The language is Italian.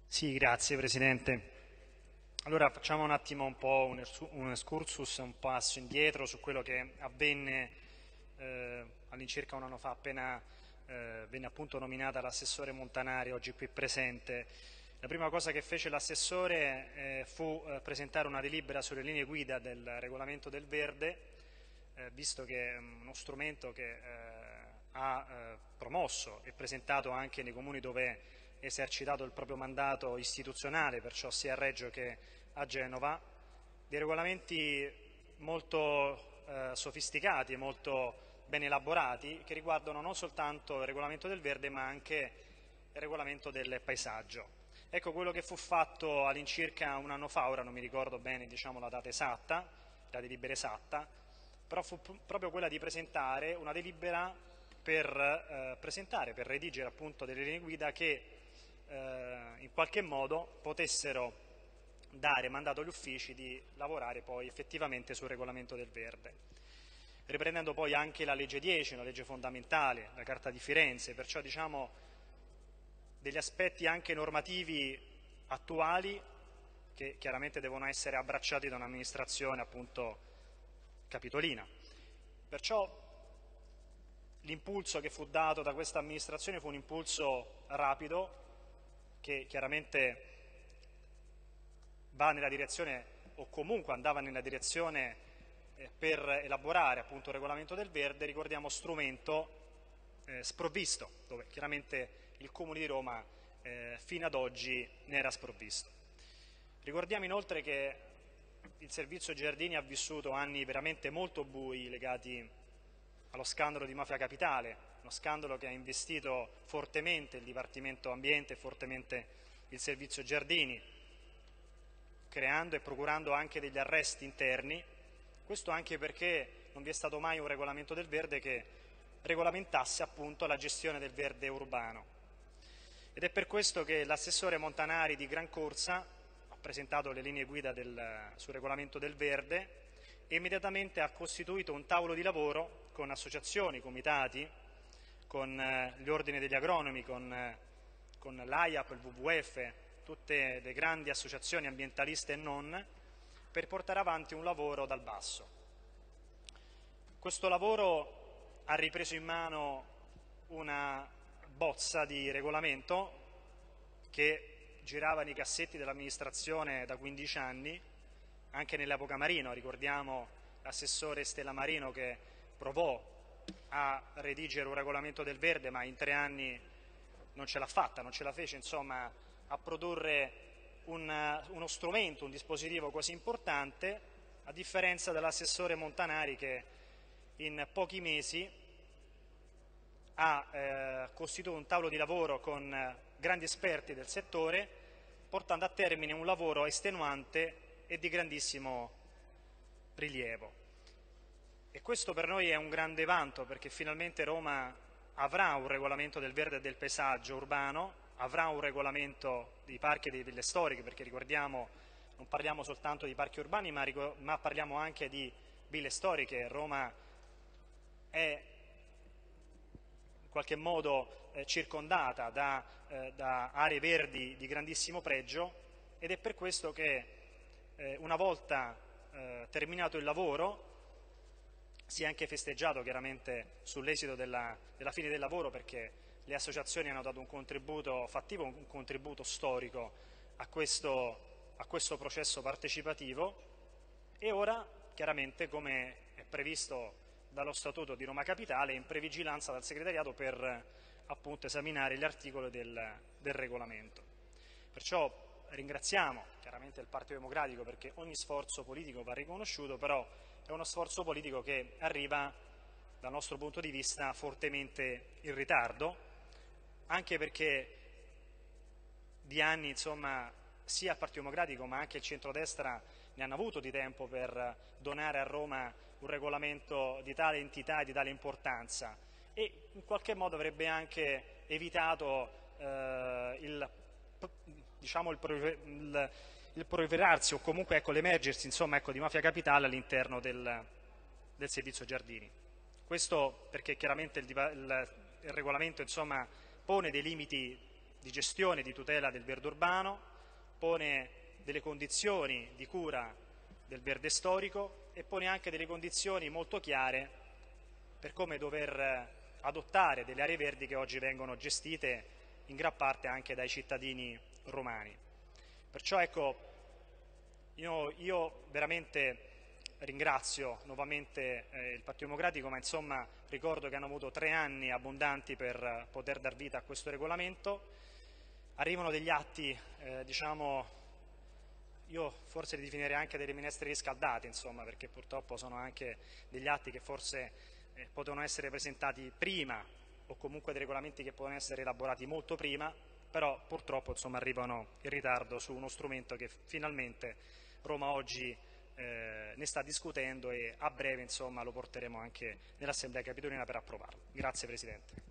Sì, grazie Presidente. Allora facciamo un attimo un excursus, un passo indietro su quello che avvenne all'incirca un anno fa, appena venne appunto nominata l'assessore Montanari, oggi qui presente. La prima cosa che fece l'assessore fu presentare una delibera sulle linee guida del regolamento del verde, visto che è uno strumento che ha promosso e presentato anche nei comuni dove esercitato il proprio mandato istituzionale, perciò sia a Reggio che a Genova, dei regolamenti molto sofisticati e molto ben elaborati che riguardano non soltanto il regolamento del verde ma anche il regolamento del paesaggio. Ecco quello che fu fatto all'incirca un anno fa, ora non mi ricordo bene la data esatta, la delibera esatta, però fu proprio quella di presentare una delibera per redigere appunto delle linee guida che in qualche modo potessero dare mandato agli uffici di lavorare poi effettivamente sul regolamento del verde, riprendendo poi anche la legge 10, una legge fondamentale, la Carta di Firenze, perciò degli aspetti anche normativi attuali che chiaramente devono essere abbracciati da un'amministrazione appunto capitolina. Perciò l'impulso che fu dato da questa amministrazione fu un impulso rapido che chiaramente va nella direzione o comunque andava nella direzione per elaborare appunto il regolamento del verde, ricordiamo strumento sprovvisto, dove chiaramente il Comune di Roma fino ad oggi ne era sprovvisto. Ricordiamo inoltre che il servizio Giardini ha vissuto anni veramente molto bui legati allo scandalo di Mafia Capitale, uno scandalo che ha investito fortemente il Dipartimento Ambiente e fortemente il servizio Giardini, creando e procurando anche degli arresti interni, questo anche perché non vi è stato mai un regolamento del verde che regolamentasse appunto la gestione del verde urbano. Ed è per questo che l'assessore Montanari di Gran Corsa ha presentato le linee guida sul regolamento del verde e immediatamente ha costituito un tavolo di lavoro con associazioni, comitati, con gli ordini degli agronomi, con l'AIAP, il WWF, tutte le grandi associazioni ambientaliste e non, per portare avanti un lavoro dal basso. Questo lavoro ha ripreso in mano una bozza di regolamento che girava nei cassetti dell'amministrazione da 15 anni, anche nell'epoca Marino, ricordiamo l'assessore Stella Marino che provò a redigere un regolamento del verde ma in 3 anni non ce l'ha fatta, non ce la fece insomma a produrre uno strumento, un dispositivo così importante, a differenza dell'assessore Montanari che in pochi mesi ha costituito un tavolo di lavoro con grandi esperti del settore, portando a termine un lavoro estenuante e di grandissimo rilievo. E questo per noi è un grande vanto perché finalmente Roma avrà un regolamento del verde e del paesaggio urbano, avrà un regolamento dei parchi e delle ville storiche, perché ricordiamo non parliamo soltanto di parchi urbani ma parliamo anche di ville storiche. Roma è in qualche modo circondata da aree verdi di grandissimo pregio ed è per questo che una volta terminato il lavoro si è anche festeggiato chiaramente sull'esito della fine del lavoro perché le associazioni hanno dato un contributo fattivo, un contributo storico a questo processo partecipativo e ora chiaramente come è previsto dallo Statuto di Roma Capitale in previgilanza dal segretariato per appunto esaminare gli articoli del regolamento. Perciò ringraziamo chiaramente il Partito Democratico perché ogni sforzo politico va riconosciuto, però è uno sforzo politico che arriva dal nostro punto di vista fortemente in ritardo, anche perché di anni insomma sia il Partito Democratico ma anche il centrodestra ne hanno avuto di tempo per donare a Roma un regolamento di tale entità e di tale importanza e in qualche modo avrebbe anche evitato il proliferarsi o comunque l'emergersi di Mafia Capitale all'interno del servizio Giardini. Questo perché chiaramente il regolamento pone dei limiti di gestione e di tutela del verde urbano, pone delle condizioni di cura del verde storico e pone anche delle condizioni molto chiare per come dover adottare delle aree verdi che oggi vengono gestite in gran parte anche dai cittadini romani. Perciò ecco, io veramente ringrazio nuovamente il Partito Democratico, ma insomma ricordo che hanno avuto 3 anni abbondanti per poter dar vita a questo regolamento. Arrivano degli atti, diciamo, io forse li definirei anche delle minestre riscaldate, insomma, perché purtroppo sono anche degli atti che forse potevano essere presentati prima o comunque dei regolamenti che potevano essere elaborati molto prima, però purtroppo insomma, arrivano in ritardo su uno strumento che finalmente Roma oggi ne sta discutendo e a breve insomma, lo porteremo anche nell'Assemblea Capitolina per approvarlo. Grazie Presidente.